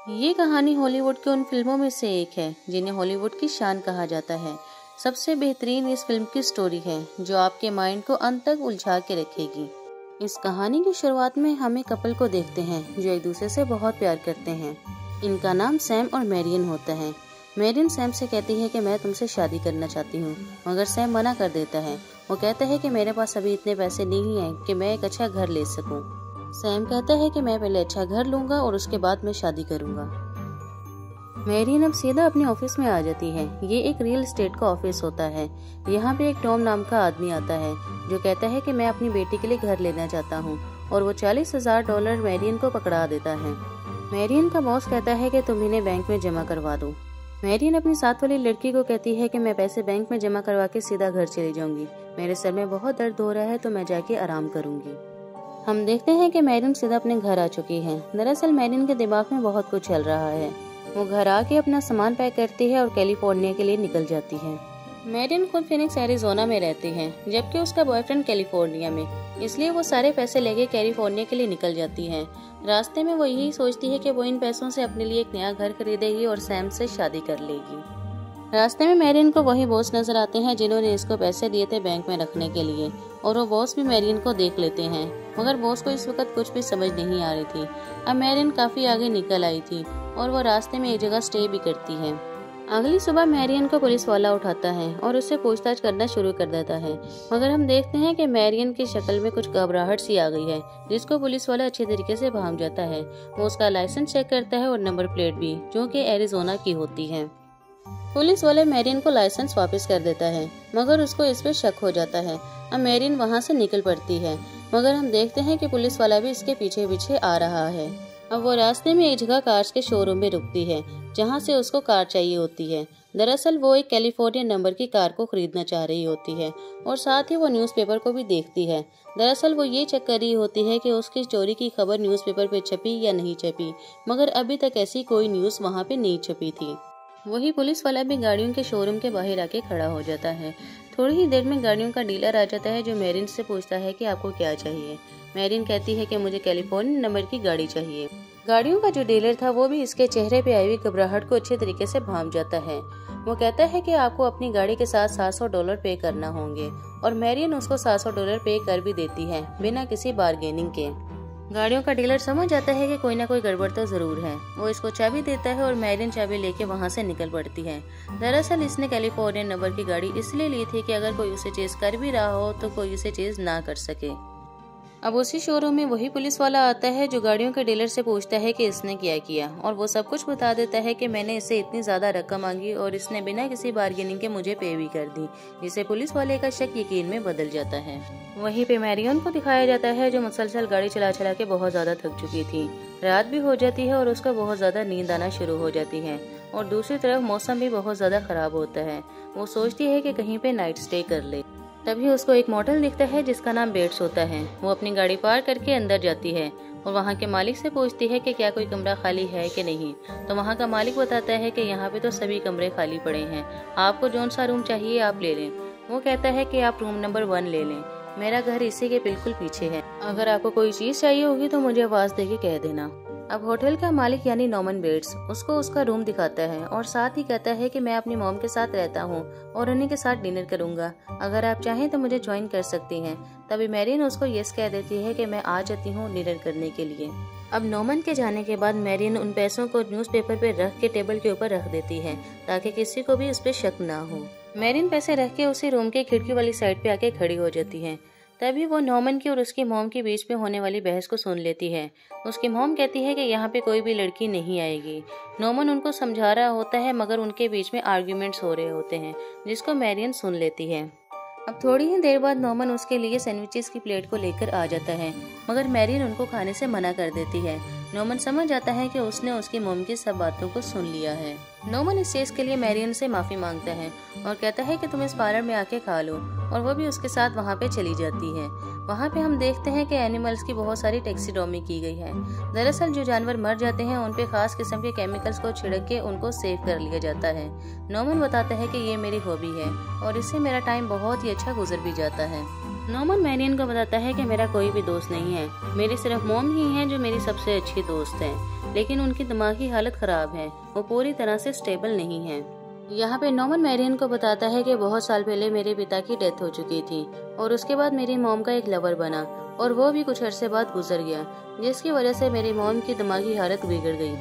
ये कहानी हॉलीवुड की उन फिल्मों में से एक है जिन्हें हॉलीवुड की शान कहा जाता है। सबसे बेहतरीन इस फिल्म की स्टोरी है जो आपके माइंड को अंत तक उलझा के रखेगी। इस कहानी की शुरुआत में हम एक कपल को देखते हैं जो एक दूसरे से बहुत प्यार करते हैं। इनका नाम सैम और मैरियन होता है। मैरियन सैम से कहती है कि मैं तुमसे शादी करना चाहती हूँ, मगर सैम मना कर देता है। वो कहता है कि मेरे पास अभी इतने पैसे नहीं हैं कि मैं एक अच्छा घर ले सकूं। सैम कहता है कि मैं पहले अच्छा घर लूंगा और उसके बाद मैं शादी करूंगा। मैरियन अब सीधा अपने ऑफिस में आ जाती है। ये एक रियल एस्टेट का ऑफिस होता है। यहाँ पे एक टॉम नाम का आदमी आता है जो कहता है कि मैं अपनी बेटी के लिए घर लेना चाहता हूँ और वो $40,000 मैरियन को पकड़ा देता है। मैरियन का बॉस कहता है कि तुम इन्हें बैंक में जमा करवा दो। मैरियन अपनी साथ वाली लड़की को कहती है कि मैं पैसे बैंक में जमा करवा के सीधा घर चली जाऊंगी। मेरे सर में बहुत दर्द हो रहा है तो मैं जाके आराम करूंगी। हम देखते हैं कि मैरियन सीधा अपने घर आ चुकी है। दरअसल मैरियन के दिमाग में बहुत कुछ चल रहा है। वो घर आके अपना सामान पैक करती है और कैलिफोर्निया के लिए निकल जाती है। मैरियन खुद फिनिक्स एरिजोना में रहती है जबकि उसका बॉयफ्रेंड कैलिफोर्निया में, इसलिए वो सारे पैसे लेके कैलिफोर्निया के लिए निकल जाती है। रास्ते में वो यही सोचती है कि वो इन पैसों से अपने लिए एक नया घर खरीदेगी और सैम से शादी कर लेगी। रास्ते में मैरियन को वही बॉस नजर आते हैं जिन्होंने इसको पैसे दिए थे बैंक में रखने के लिए, और वो बॉस भी मैरियन को देख लेते हैं, मगर बॉस को इस वक्त कुछ भी समझ नहीं आ रही थी। अब मैरियन काफी आगे निकल आई थी और वो रास्ते में एक जगह स्टे भी करती है। अगली सुबह मैरियन को पुलिस वाला उठाता है और उससे पूछताछ करना शुरू कर देता है, मगर हम देखते हैं कि मैरियन की शक्ल में कुछ घबराहट सी आ गई है जिसको पुलिस वाला अच्छे तरीके से भांप जाता है। वो उसका लाइसेंस चेक करता है और नंबर प्लेट भी, जो कि एरिजोना की होती है। पुलिस वाले मैरियन को लाइसेंस वापस कर देता है, मगर उसको इस पे शक हो जाता है। अब मैरियन वहाँ से निकल पड़ती है, मगर हम देखते हैं कि पुलिस वाला भी इसके पीछे पीछे आ रहा है। अब वो रास्ते में एक जगह कार्स के शोरूम में रुकती है जहाँ से उसको कार चाहिए होती है। दरअसल वो एक कैलिफोर्निया नंबर की कार को खरीदना चाह रही होती है और साथ ही वो न्यूज़पेपर को भी देखती है। दरअसल वो ये चेक कर रही होती है कि उसकी चोरी की खबर न्यूज़पेपर पे छपी या नहीं छपी, मगर अभी तक ऐसी कोई न्यूज़ वहाँ पे नहीं छपी थी। वही पुलिस वाला भी गाड़ियों के शोरूम के बाहर आके खड़ा हो जाता है। थोड़ी ही देर में गाड़ियों का डीलर आ जाता है जो मैरियन से पूछता है कि आपको क्या चाहिए। मैरियन कहती है कि मुझे कैलिफोर्निया नंबर की गाड़ी चाहिए। गाड़ियों का जो डीलर था वो भी इसके चेहरे पे आई हुई घबराहट को अच्छे तरीके से भांप जाता है। वो कहता है कि आपको अपनी गाड़ी के साथ $700 पे करना होंगे, और मैरियन उसको $700 पे कर भी देती है बिना किसी बार्गेनिंग के। गाड़ियों का डीलर समझ जाता है कि कोई ना कोई गड़बड़ तो जरूर है। वो इसको चाबी देता है और मैरियन चाबी लेके वहाँ से निकल पड़ती है। दरअसल इसने कैलिफोर्निया नंबर की गाड़ी इसलिए ली थी कि अगर कोई उसे चेज कर भी रहा हो तो कोई उसे चेज ना कर सके। अब उसी शोरूम में वही पुलिस वाला आता है जो गाड़ियों के डीलर से पूछता है कि इसने क्या किया, और वो सब कुछ बता देता है कि मैंने इससे इतनी ज्यादा रकम मांगी और इसने बिना किसी बार्गेनिंग के मुझे पे भी कर दी, जिससे पुलिस वाले का शक यकीन में बदल जाता है। वहीं पे मैरियन को दिखाया जाता है जो मुसलसल गाड़ी चला चला के बहुत ज्यादा थक चुकी थी। रात भी हो जाती है और उसका बहुत ज्यादा नींद आना शुरू हो जाती है, और दूसरी तरफ मौसम भी बहुत ज्यादा खराब होता है। वो सोचती है कि कहीं पे नाइट स्टे कर ले। तभी उसको एक मोटल दिखता है जिसका नाम बेट्स होता है। वो अपनी गाड़ी पार करके अंदर जाती है और वहाँ के मालिक से पूछती है कि क्या कोई कमरा खाली है कि नहीं। तो वहाँ का मालिक बताता है कि यहाँ पे तो सभी कमरे खाली पड़े हैं, आपको जौन सा रूम चाहिए आप ले लें। वो कहता है कि आप रूम नंबर 1 ले लें, मेरा घर इसी के बिल्कुल पीछे है। अगर आपको कोई चीज चाहिए होगी तो मुझे आवाज देके कह देना। अब होटल का मालिक यानी नॉर्मन बेट्स उसको उसका रूम दिखाता है और साथ ही कहता है कि मैं अपनी मॉम के साथ रहता हूँ और उन्हीं के साथ डिनर करूंगा, अगर आप चाहें तो मुझे ज्वाइन कर सकती हैं। तभी मैरियन उसको यस कह देती है कि मैं आ जाती हूँ डिनर करने के लिए। अब नॉर्मन के जाने के बाद मैरियन उन पैसों को न्यूज़पेपर पे रख के टेबल के ऊपर रख देती है ताकि किसी को भी उस पर शक ना हो। मैरियन पैसे रख के उसी रूम के खिड़की वाली साइड पे आके खड़ी हो जाती है। तभी वो नॉर्मन की और उसकी मॉम के बीच में होने वाली बहस को सुन लेती है। उसकी मॉम कहती है कि यहाँ पे कोई भी लड़की नहीं आएगी। नॉर्मन उनको समझा रहा होता है मगर उनके बीच में आर्ग्यूमेंट्स हो रहे होते हैं जिसको मैरियन सुन लेती है। अब थोड़ी ही देर बाद नॉर्मन उसके लिए सैंडविचेस की प्लेट को लेकर आ जाता है, मगर मैरियन उनको खाने से मना कर देती है। नॉर्मन समझ जाता है कि उसने उसकी मॉम की सब बातों को सुन लिया है। नॉर्मन इस चीज के लिए मैरियन से माफी मांगता है और कहता है कि तुम इस पार्लर में आके खा लो, और वो भी उसके साथ वहाँ पे चली जाती है। वहाँ पे हम देखते हैं कि एनिमल्स की बहुत सारी टैक्सीडॉमी की गई है। दरअसल जो जानवर मर जाते हैं उन पे खास किस्म के केमिकल्स को छिड़क के उनको सेव कर लिया जाता है। नॉर्मन बताता है कि ये मेरी हॉबी है और इससे मेरा टाइम बहुत ही अच्छा गुजर भी जाता है। नॉर्मन मैरियन को बताता है कि मेरा कोई भी दोस्त नहीं है, मेरी सिर्फ मॉम ही है जो मेरी सबसे अच्छी दोस्त है। लेकिन उनकी दिमागी हालत खराब है, वो पूरी तरह से स्टेबल नहीं है। यहाँ पे नॉर्मन मैरियन को बताता है कि बहुत साल पहले मेरे पिता की डेथ हो चुकी थी और उसके बाद मेरी मॉम का एक लवर बना और वो भी कुछ अरसे बाद गुजर गया, जिसकी वजह से मेरी मॉम की दिमागी हालत बिगड़ गई।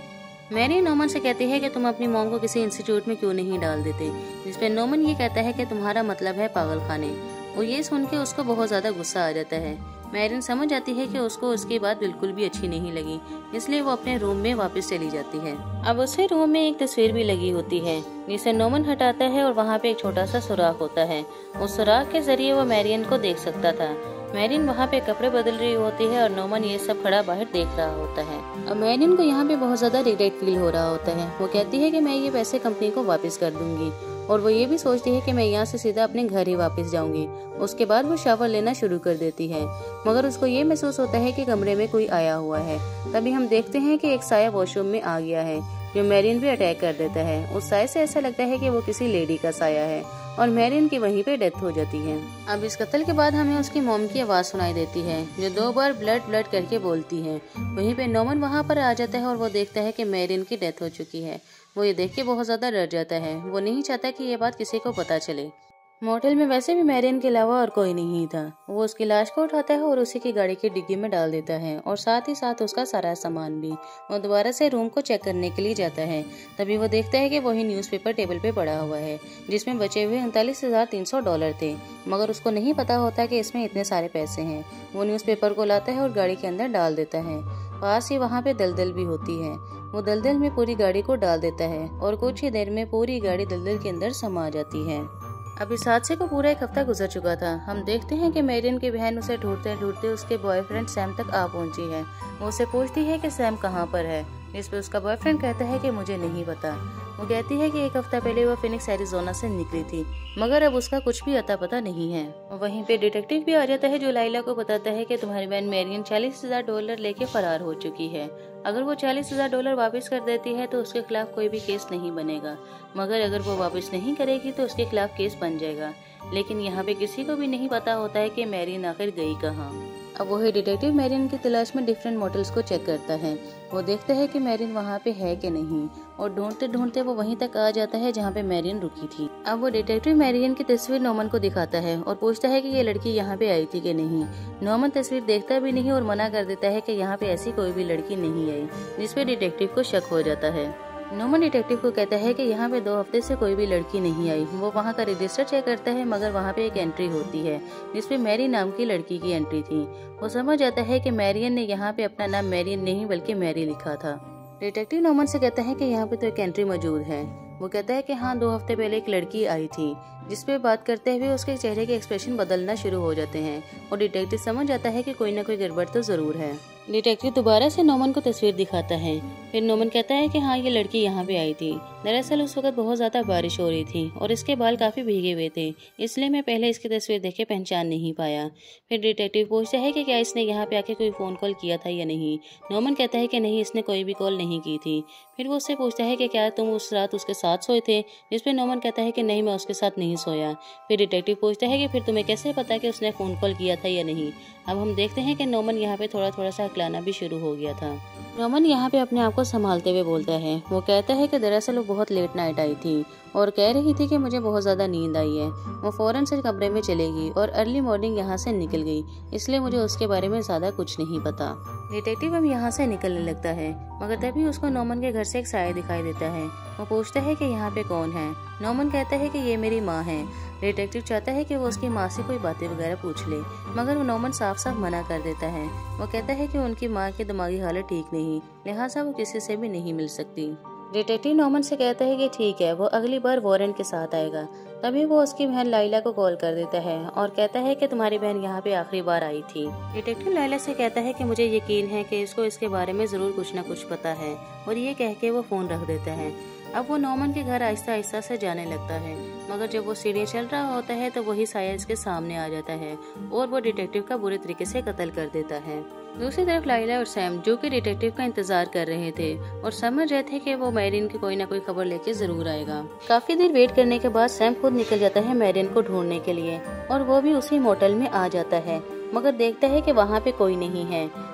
मैरियन नॉर्मन से कहती है कि तुम अपनी मॉम को किसी इंस्टीट्यूट में क्यों नहीं डाल देते, जिसपे नॉर्मन ये कहता है कि तुम्हारा मतलब है पागल खाने। वो ये सुन के उसको बहुत ज्यादा गुस्सा आ जाता है। मैरियन समझ जाती है कि उसको उसकी बात बिल्कुल भी अच्छी नहीं लगी, इसलिए वो अपने रूम में वापस चली जाती है। अब उसके रूम में एक तस्वीर भी लगी होती है, जिसे नॉर्मन हटाता है और वहाँ पे एक छोटा सा सुराख होता है। उस सुराख के जरिए वो मैरियन को देख सकता था। मैरियन वहाँ पे कपड़े बदल रही होती है और नॉर्मन ये सब खड़ा बाहर देख रहा होता है। अब मैरियन को यहाँ पे बहुत ज्यादा रिग्रेट फील हो रहा होता है। वो कहती है कि मैं ये पैसे कंपनी को वापस कर दूंगी और वो ये भी सोचती है कि मैं यहाँ से सीधा अपने घर ही वापस जाऊंगी। उसके बाद वो शावर लेना शुरू कर देती है, मगर उसको ये महसूस होता है कि कमरे में कोई आया हुआ है। तभी हम देखते हैं कि एक साया वॉशरूम में आ गया है, जो मैरियन पे अटैक कर देता है। उस साये से ऐसा लगता है कि वो किसी लेडी का साया है और मैरियन की वहीं पे डेथ हो जाती है। अब इस कत्ल के बाद हमें उसकी मॉम की आवाज सुनाई देती है, जो 2 बार ब्लड ब्लड करके बोलती है। वहीं पे नॉर्मन वहाँ पर आ जाता है और वो देखता है कि मैरियन की डेथ हो चुकी है। वो ये देख के बहुत ज्यादा डर जाता है। वो नहीं चाहता कि ये बात किसी को पता चले। मोटेल में वैसे भी मैरियन के अलावा और कोई नहीं था। वो उसकी लाश को उठाता है और उसी की गाड़ी की डिग्गी में डाल देता है और साथ ही साथ उसका सारा सामान भी। वो दोबारा से रूम को चेक करने के लिए जाता है। तभी वो देखता है कि वही न्यूज़पेपर टेबल पे पड़ा हुआ है, जिसमें बचे हुए $39,300 थे, मगर उसको नहीं पता होता कि इसमें इतने सारे पैसे हैं। वो न्यूज़पेपर को लाता है और गाड़ी के अंदर डाल देता है। पास ही वहाँ पे दलदल भी होती है। वो दलदल में पूरी गाड़ी को डाल देता है और कुछ ही देर में पूरी गाड़ी दलदल के अंदर समा जाती है। अब इस हादसे को पूरा 1 हफ्ता गुजर चुका था। हम देखते हैं कि मैरियन की बहन उसे ढूंढते ढूंढते उसके बॉयफ्रेंड सैम तक आ पहुंची है। वो उसे पूछती है कि सैम कहाँ पर है, जिस पे उसका बॉयफ्रेंड कहता है कि मुझे नहीं पता। वो कहती है कि 1 हफ्ता पहले वो फिनिक्स एरिजोना से निकली थी, मगर अब उसका कुछ भी अता पता नहीं है। वहीं पे डिटेक्टिव भी आ जाता है, जो लाइला को बताता है कि तुम्हारी बहन मैरियन $40,000 लेके फरार हो चुकी है। अगर वो $40,000 वापस कर देती है तो उसके खिलाफ कोई भी केस नहीं बनेगा, मगर अगर वो वापस नहीं करेगी तो उसके खिलाफ केस बन जाएगा। लेकिन यहाँ पे किसी को भी नहीं पता होता है कि मैरियन आखिर गई कहाँ। अब वही डिटेक्टिव मैरियन की तलाश में डिफरेंट मोटल्स को चेक करता है। वो देखता है कि मैरियन वहाँ पे है कि नहीं, और ढूंढते ढूंढते वो वहीं तक आ जाता है जहाँ पे मैरियन रुकी थी। अब वो डिटेक्टिव मैरियन की तस्वीर नॉर्मन को दिखाता है और पूछता है कि ये लड़की यहाँ पे आई थी कि नहीं। नॉर्मन तस्वीर देखता भी नहीं और मना कर देता है कि यहाँ पे ऐसी कोई भी लड़की नहीं आई, जिसपे डिटेक्टिव को शक हो जाता है। नॉर्मन डिटेक्टिव को कहता है कि यहाँ पे 2 हफ्ते से कोई भी लड़की नहीं आई। वो वहाँ का रजिस्टर चेक करता है, मगर वहाँ पे एक एंट्री होती है जिसपे मैरी नाम की लड़की की एंट्री थी। वो समझ जाता है कि मैरियन ने यहाँ पे अपना नाम मैरियन नहीं बल्कि मैरी लिखा था। डिटेक्टिव नॉर्मन से कहता है कि यहाँ पे तो एक एंट्री मौजूद है। वो कहता है कि हाँ, 2 हफ्ते पहले एक लड़की आई थी, जिसपे बात करते हुए उसके चेहरे के एक्सप्रेशन बदलना शुरू हो जाते हैं और डिटेक्टिव समझ जाता है कि कोई ना कोई गड़बड़ तो जरूर है। डिटेक्टिव दोबारा से नॉर्मन को तस्वीर दिखाता है। फिर नॉर्मन कहता है कि हाँ, ये लड़की यहाँ पे आई थी। दरअसल उस वक्त बहुत ज्यादा बारिश हो रही थी और इसके बाल काफी भीगे हुए थे, इसलिए मैं पहले इसकी तस्वीर देख के पहचान नहीं पाया। फिर डिटेक्टिव पूछता है कि क्या इसने यहाँ पे आके कोई फोन कॉल किया था या नहीं। नॉर्मन कहता है कि नहीं, इसने कोई भी कॉल नहीं की थी। फिर वो उससे पूछता है कि क्या तुम उस रात उसके साथ सोए थे, जिसपे नॉर्मन कहता है कि नहीं, मैं उसके साथ नहीं सोया। फिर डिटेक्टिव पूछता है कि फिर तुम्हें कैसे पता कि उसने फोन कॉल किया था या नहीं। अब हम देखते हैं कि नॉर्मन यहाँ पे थोड़ा थोड़ा सा हकलाना भी शुरू हो गया था। नॉर्मन यहाँ पे अपने आप को संभालते हुए बोलता है। वो कहता है कि दरअसल वो बहुत लेट नाइट आई थी और कह रही थी कि मुझे बहुत ज्यादा नींद आई है। वो फौरन से कमरे में चलेगी और अर्ली मॉर्निंग यहाँ से निकल गई, इसलिए मुझे उसके बारे में ज्यादा कुछ नहीं पता। डिटेक्टिव अब यहाँ से निकलने लगता है, मगर तभी उसको नॉर्मन के घर से एक साया दिखाई देता है। वो पूछता है कि यहाँ पे कौन है। नॉर्मन कहता है कि ये मेरी माँ है। डिटेक्टिव चाहता है कि वो उसकी माँ से कोई बातें वगैरह पूछ ले, मगर वो नॉर्मन साफ साफ मना कर देता है। वो कहता है कि उनकी माँ की दिमागी हालत ठीक नहीं, लिहाजा वो किसी से भी नहीं मिल सकती। डिटेक्टिव नॉर्मन से कहता है कि ठीक है, वो अगली बार वारंट के साथ आएगा। तभी वो उसकी बहन लाइला को कॉल कर देता है और कहता है कि तुम्हारी बहन यहाँ पे आखिरी बार आई थी। डिटेक्टिव लाइला से कहता है कि मुझे यकीन है कि इसको इसके बारे में जरूर कुछ न कुछ पता है, और ये कह के वो फोन रख देता है। अब वो नॉर्मन के घर आहिस्ता आहिस्ता से जाने लगता है, मगर जब वो सीढ़ियाँ चल रहा होता है तो वही साया इसके सामने आ जाता है और वो डिटेक्टिव का बुरे तरीके से कत्ल कर देता है। दूसरी तरफ लाइला और सैम, जो कि डिटेक्टिव का इंतजार कर रहे थे और समझ रहे थे कि वो मैरियन की कोई ना कोई खबर लेके जरूर आएगा। काफी देर वेट करने के बाद सैम खुद निकल जाता है मैरियन को ढूंढने के लिए, और वो भी उसी मोटल में आ जाता है, मगर देखता है कि वहाँ पे कोई नहीं है।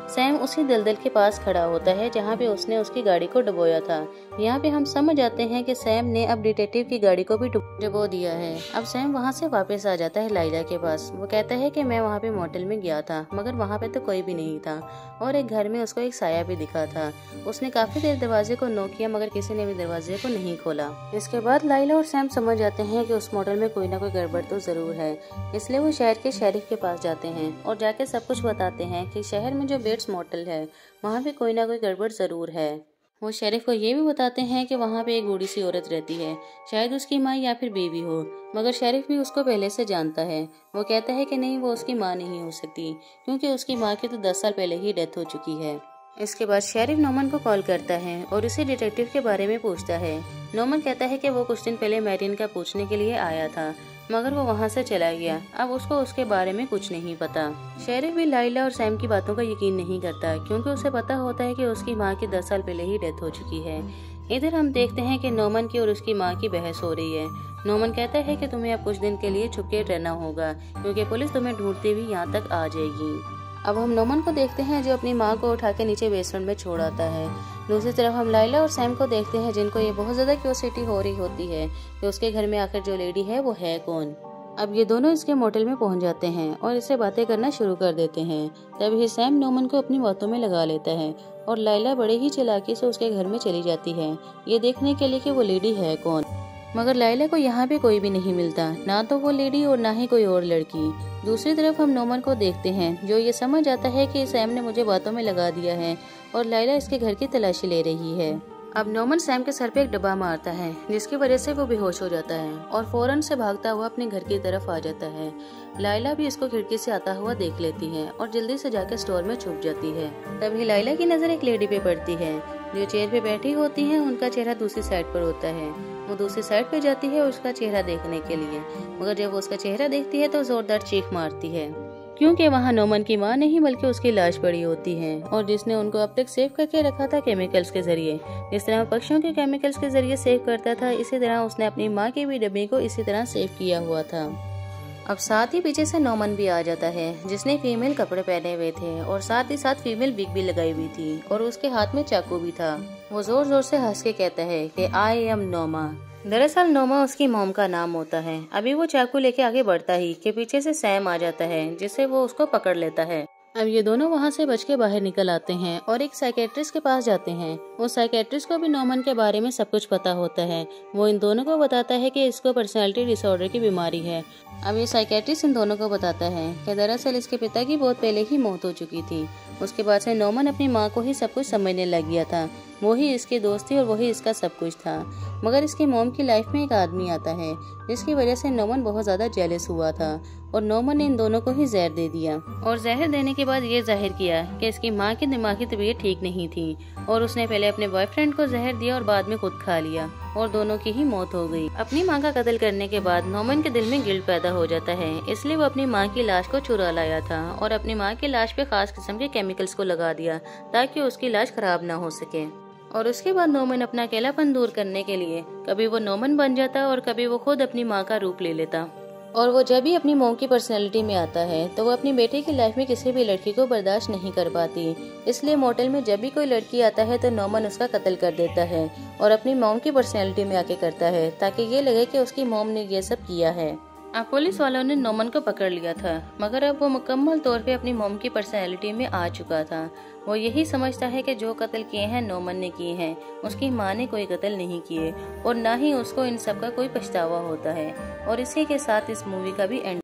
सैम उसी दलदल के पास खड़ा होता है जहाँ पे उसने उसकी गाड़ी को डुबोया था। यहाँ पे हम समझ जाते हैं कि सैम ने अब डिटेक्टिव की गाड़ी को भी डुबो दिया है। अब सैम वहाँ से वापस आ जाता है लाइला के पास। वो कहता है कि मैं वहाँ पे मोटेल में गया था, मगर वहाँ पे तो कोई भी नहीं था और एक घर में उसको एक साया भी दिखा था। उसने काफी देर दरवाजे को नॉक किया, मगर किसी ने भी दरवाजे को नहीं खोला। इसके बाद लाइला और सैम समझ जाते हैं कि उस मोटेल में कोई ना कोई गड़बड़ तो जरूर है। इसलिए वो शहर के शेरिफ के पास जाते हैं और जाके सब कुछ बताते हैं कि शहर में जो बेट्स मोटेल है वहाँ पे कोई ना कोई गड़बड़ जरूर है। वो शेरिफ को ये भी बताते हैं कि वहाँ पे एक बूढ़ी सी औरत रहती है, शायद उसकी माँ या फिर बीवी हो, मगर शेरिफ भी उसको पहले से जानता है। वो कहता है कि नहीं, वो उसकी माँ नहीं हो सकती, क्योंकि उसकी माँ की तो 10 साल पहले ही डेथ हो चुकी है। इसके बाद शेरिफ नॉमन को कॉल करता है और उसे डिटेक्टिव के बारे में पूछता है। नॉमन कहता है कि वो कुछ दिन पहले मैरियन का पूछने के लिए आया था, मगर वो वहाँ से चला गया। अब उसको उसके बारे में कुछ नहीं पता। शेरिफ भी लाइला और सैम की बातों का यकीन नहीं करता, क्योंकि उसे पता होता है कि उसकी माँ की 10 साल पहले ही डेथ हो चुकी है। इधर हम देखते हैं कि नॉमन की और उसकी माँ की बहस हो रही है। नॉमन कहता है कि तुम्हें अब कुछ दिन के लिए छुपके रहना होगा, क्योंकि पुलिस तुम्हें ढूंढती हुई यहाँ तक आ जाएगी। अब हम नॉमन को देखते हैं जो अपनी माँ को उठा के नीचे बेसमेंट में छोड़ आता है। दूसरी तरफ हम लाइला और सैम को देखते हैं, जिनको ये बहुत ज्यादा क्यूरियोसिटी हो रही होती है कि उसके घर में आकर जो लेडी है वो है कौन। अब ये दोनों इसके मोटेल में पहुंच जाते हैं और इससे बातें करना शुरू कर देते हैं। तभी सैम नॉमन को अपनी बातों में लगा लेता है और लाइला बड़े ही चालाकी से उसके घर में चली जाती है, ये देखने के लिए कि वो लेडी है कौन। मगर लाइला को यहाँ पे कोई भी नहीं मिलता, ना तो वो लेडी और ना ही कोई और लड़की। दूसरी तरफ हम नॉमन को देखते हैं जो ये समझ आता है कि सैम ने मुझे बातों में लगा दिया है और लाइला इसके घर की तलाशी ले रही है। अब नॉमन सैम के सर पे एक डब्बा मारता है, जिसकी वजह से वो बेहोश हो जाता है और फौरन से भागता हुआ अपने घर की तरफ आ जाता है। लाइला भी इसको खिड़की से आता हुआ देख लेती है और जल्दी से जाकर स्टोर में छुप जाती है। तभी लाइला की नजर एक लेडी पे पड़ती है जो चेयर पे बैठी होती है। उनका चेहरा दूसरी साइड पर होता है। वो दूसरी साइड पे जाती है उसका चेहरा देखने के लिए, मगर जब वो उसका चेहरा देखती है तो जोरदार चीख मारती है, क्योंकि वहाँ नॉमन की माँ नहीं बल्कि उसकी लाश पड़ी होती है और जिसने उनको अब तक सेव करके रखा था केमिकल्स के जरिए। जिस तरह पक्षियों के केमिकल्स के जरिए सेव करता था, इसी तरह उसने अपनी माँ के भी डब्बे को इसी तरह सेव किया हुआ था। अब साथ ही पीछे से नॉमन भी आ जाता है, जिसने फीमेल कपड़े पहने हुए थे और साथ ही साथ फीमेल विग भी लगाई हुई थी और उसके हाथ में चाकू भी था। वो जोर जोर से हंस के कहता है कि आई एम नोमा। दरअसल नोमा उसकी मॉम का नाम होता है। अभी वो चाकू लेके आगे बढ़ता ही कि पीछे से सैम आ जाता है, जिससे वो उसको पकड़ लेता है। अब ये दोनों वहाँ से बच के बाहर निकल आते हैं और एक साइकेट्रिस्ट के पास जाते हैं। वो साइकेट्रिस्ट को भी नॉमन के बारे में सब कुछ पता होता है। वो इन दोनों को बताता है कि इसको पर्सनैलिटी डिसऑर्डर की बीमारी है। अब ये साइकेट्रिस्ट इन दोनों को बताता है कि दरअसल इसके पिता की बहुत पहले ही मौत हो चुकी थी। उसके बाद से नॉमन अपनी माँ को ही सब कुछ समझने लग गया था। वो ही इसकी दोस्त थी और वही इसका सब कुछ था। मगर इसकी मॉम की लाइफ में एक आदमी आता है, जिसकी वजह से नॉमन बहुत ज्यादा जेलस हुआ था और नॉमन ने इन दोनों को ही जहर दे दिया। और जहर देने के बाद ये जाहिर किया कि इसकी माँ की दिमागी तबीयत ठीक नहीं थी और उसने पहले अपने बॉयफ्रेंड को जहर दिया और बाद में खुद खा लिया और दोनों की ही मौत हो गई। अपनी माँ का कत्ल करने के बाद नॉमन के दिल में गिल्ट पैदा हो जाता है, इसलिए वो अपनी माँ की लाश को चुरा लाया था और अपनी माँ की लाश पे खास किस्म के केमिकल्स को लगा दिया ताकि उसकी लाश खराब ना हो सके। और उसके बाद नॉमन अपना अकेलापन दूर करने के लिए कभी वो नॉमन बन जाता और कभी वो खुद अपनी माँ का रूप ले लेता। और वो जब भी अपनी मॉम की पर्सनैलिटी में आता है तो वो अपनी बेटे की लाइफ में किसी भी लड़की को बर्दाश्त नहीं कर पाती। इसलिए मोटेल में जब भी कोई लड़की आता है तो नॉमन उसका कत्ल कर देता है और अपनी मॉम की पर्सनैलिटी में आके करता है, ताकि ये लगे कि उसकी मॉम ने ये सब किया है। अब पुलिस वालों ने नॉमन को पकड़ लिया था, मगर अब वो मुकम्मल तौर पे अपनी मॉम की पर्सनैलिटी में आ चुका था। वो यही समझता है कि जो कत्ल किए हैं नॉमन ने किए हैं, उसकी माँ ने कोई कत्ल नहीं किए और ना ही उसको इन सब का कोई पछतावा होता है। और इसी के साथ इस मूवी का भी एंड